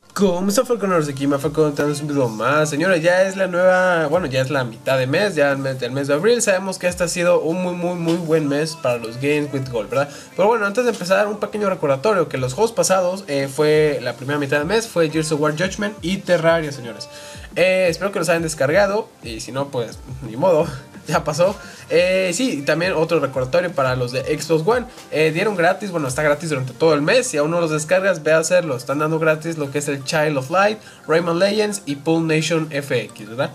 ¿Cómo está Falconers? Aquí me fue contando un video más. Señores, ya es la nueva, bueno, ya es la mitad de mes, ya el mes de abril. Sabemos que este ha sido un muy buen mes para los Games with Gold, ¿verdad? Pero bueno, antes de empezar, un pequeño recordatorio que los juegos pasados fue la primera mitad del mes, fue Gears of War Judgment y Terraria, señores. Espero que los hayan descargado y si no, pues ni modo, ya pasó. Sí, también otro recordatorio para los de Xbox One. Dieron gratis, bueno, está gratis durante todo el mes. Si aún no los descargas, ve a hacerlo. Están dando gratis lo que es el Child of Light, Rayman Legends y Pool Nation FX, ¿verdad?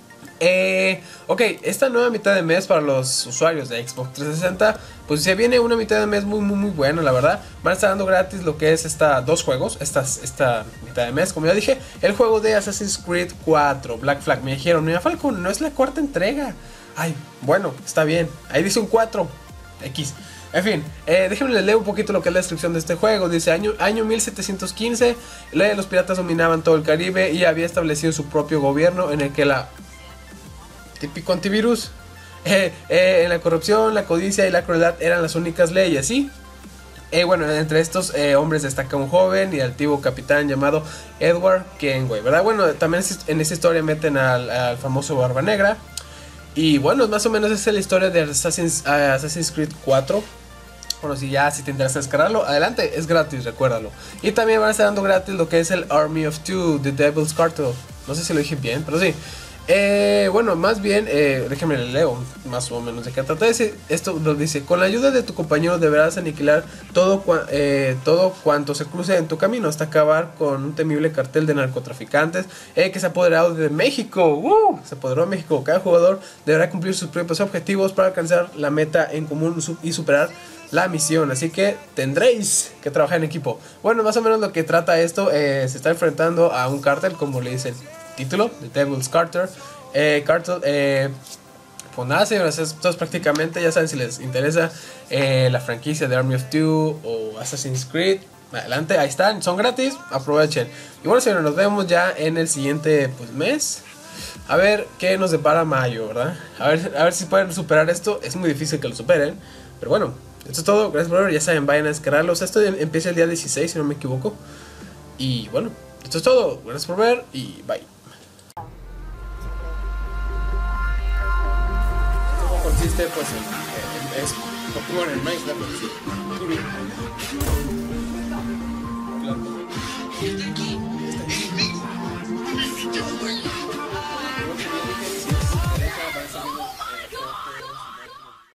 Ok, esta nueva mitad de mes para los usuarios de Xbox 360, pues se viene una mitad de mes muy buena, la verdad. Van a estar dando gratis lo que es dos juegos, esta mitad de mes, como ya dije. El juego de Assassin's Creed 4, Black Flag. Me dijeron, mira Falcon, no es la cuarta entrega. Ay, bueno, está bien, ahí dice un 4X. En fin, déjenme leer un poquito lo que es la descripción de este juego. Dice, año 1715, los piratas dominaban todo el Caribe y había establecido su propio gobierno en el que la... típico antivirus. En la corrupción, la codicia y la crueldad eran las únicas leyes, ¿sí? Bueno, entre estos hombres destaca un joven y altivo capitán llamado Edward Kenway, ¿verdad? Bueno, también en esta historia meten al famoso Barba Negra. Y bueno, más o menos esa es la historia de Assassin's Creed 4. Bueno, si te interesa descargarlo, adelante, es gratis, recuérdalo. Y también van a estar dando gratis lo que es el Army of Two, The Devil's Cartel. No sé si lo dije bien, pero sí. Bueno, más bien, déjenme leo más o menos de qué trata. Esto lo dice: con la ayuda de tu compañero deberás aniquilar todo cuanto se cruce en tu camino hasta acabar con un temible cartel de narcotraficantes que se ha apoderado de México. Se apoderó de México. Cada jugador deberá cumplir sus propios objetivos para alcanzar la meta en común y superar la misión, así que tendréis que trabajar en equipo. Bueno, más o menos lo que trata esto, se está enfrentando a un cártel, como le dice el título, The Devil's Cartel. Pues nada, señores, esto es prácticamente, ya saben, si les interesa la franquicia de Army of Two o Assassin's Creed, adelante, ahí están, son gratis, aprovechen. Y bueno, señores, nos vemos ya en el siguiente mes. A ver qué nos depara mayo, ¿verdad? A ver si pueden superar esto. Es muy difícil que lo superen, pero bueno, esto es todo. Gracias por ver, ya saben, vayan a descargarlos. Esto empieza el día 16, si no me equivoco. Y bueno, esto es todo. Gracias por ver y bye. Consiste pues es Pokémon en Minecraft. Claro.